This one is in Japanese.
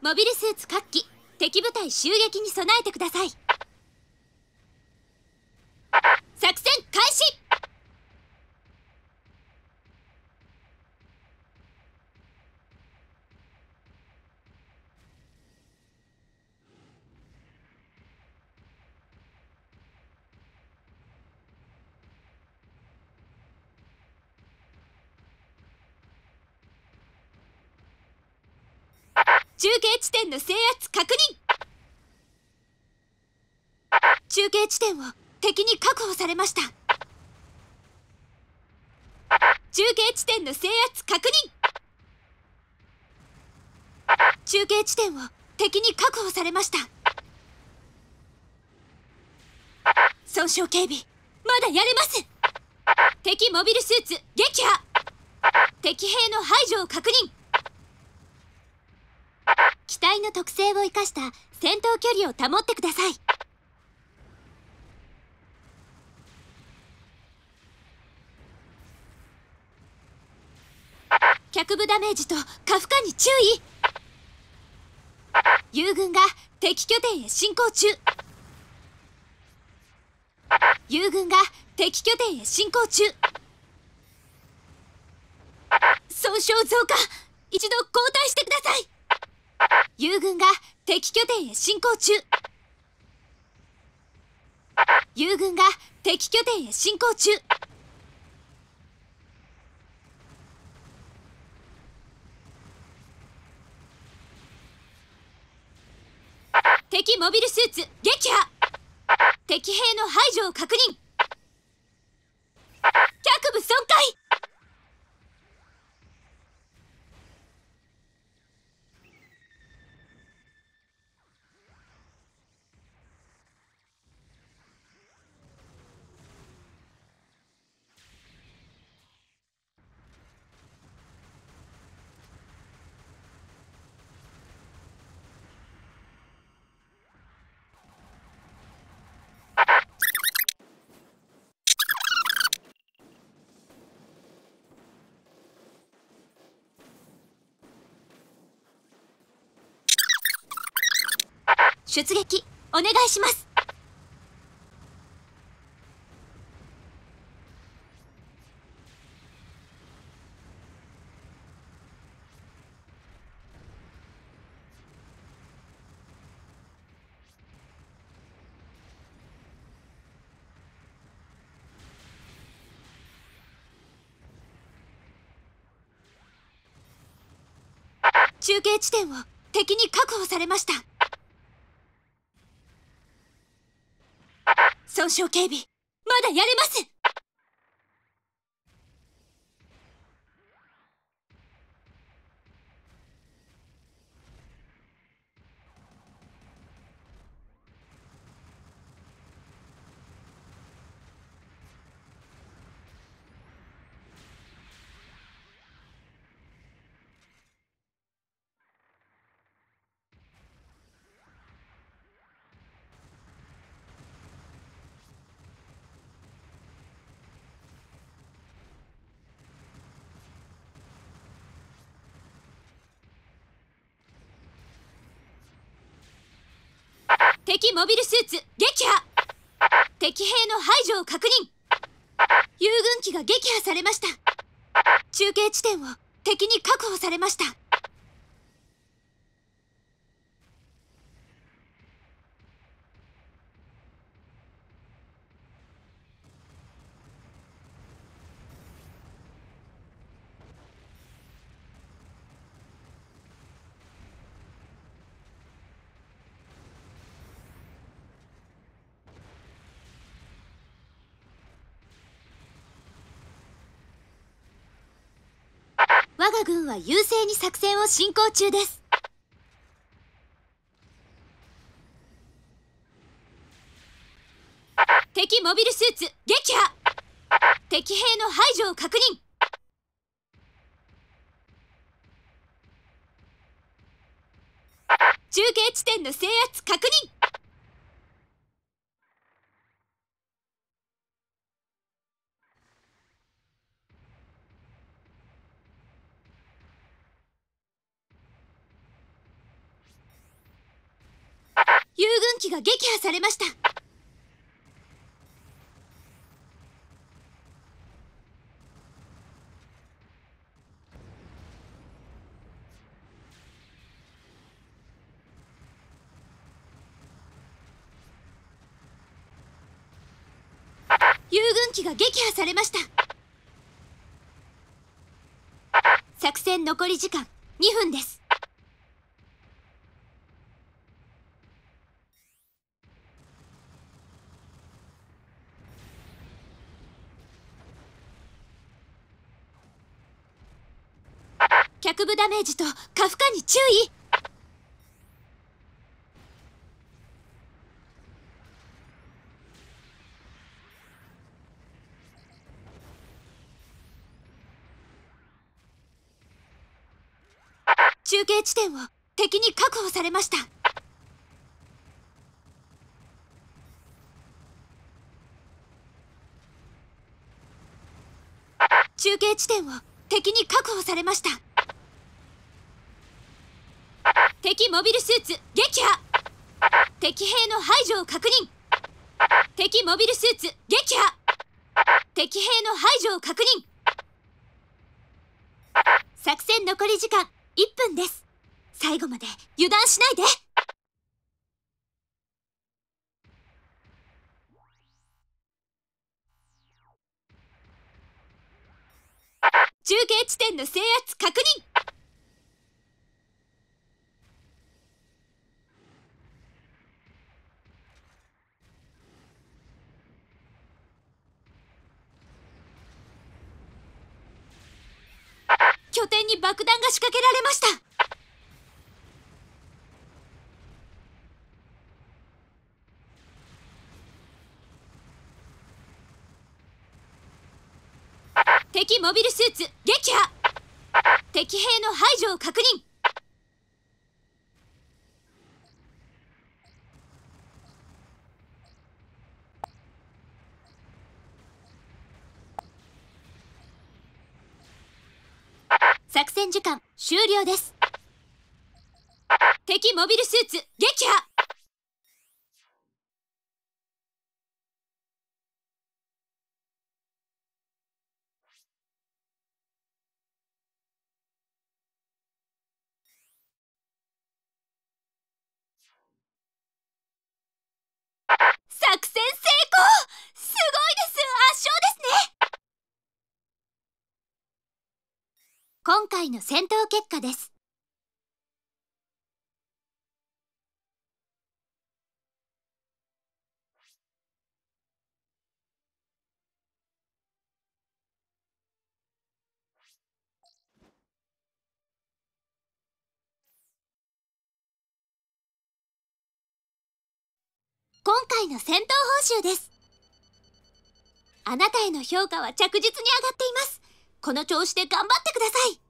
モビルスーツ各機、敵部隊襲撃に備えてください。作戦開始。中継地点の制圧確認。中継地点を敵に確保されました。中継地点の制圧確認。中継地点を敵に確保されました。損傷警備まだやれます。敵モビルスーツ撃破。敵兵の排除を確認。機体の特性を生かした戦闘距離を保ってください。脚部ダメージと過負荷に注意。友軍が敵拠点へ進行中。友軍が敵拠点へ進行中。損傷増加、一度交代してください。友軍が敵拠点へ進行中。友軍が敵拠点へ進行中。敵モビルスーツ撃破。敵兵の排除を確認。脚部損壊。出撃お願いします。中継地点を敵に確保されました。損傷警備まだやれます。敵モビルスーツ撃破。敵兵の排除を確認。友軍機が撃破されました。中継地点を敵に確保されました。我が軍は優勢に作戦を進行中です。敵モビルスーツ撃破。敵兵の排除を確認。中継地点の制圧確認。 軍機が撃破されました。友軍機が撃破されました。作戦残り時間2分です。脚部ダメージと過負荷に注意。中継地点を敵に確保されました。中継地点を敵に確保されました。敵モビルスーツ撃破。敵兵の排除を確認。敵モビルスーツ撃破。敵兵の排除を確認。作戦残り時間1分です。最後まで油断しないで。中継地点の制圧確認。拠点に爆弾が仕掛けられました。敵モビルスーツ撃破。敵兵の排除を確認。作戦時間終了です。敵モビルスーツ撃破。作戦成功。すごいです。圧勝ですね。今回の戦闘結果です。今回の戦闘報酬です。あなたへの評価は着実に上がっています。この調子で頑張ってください。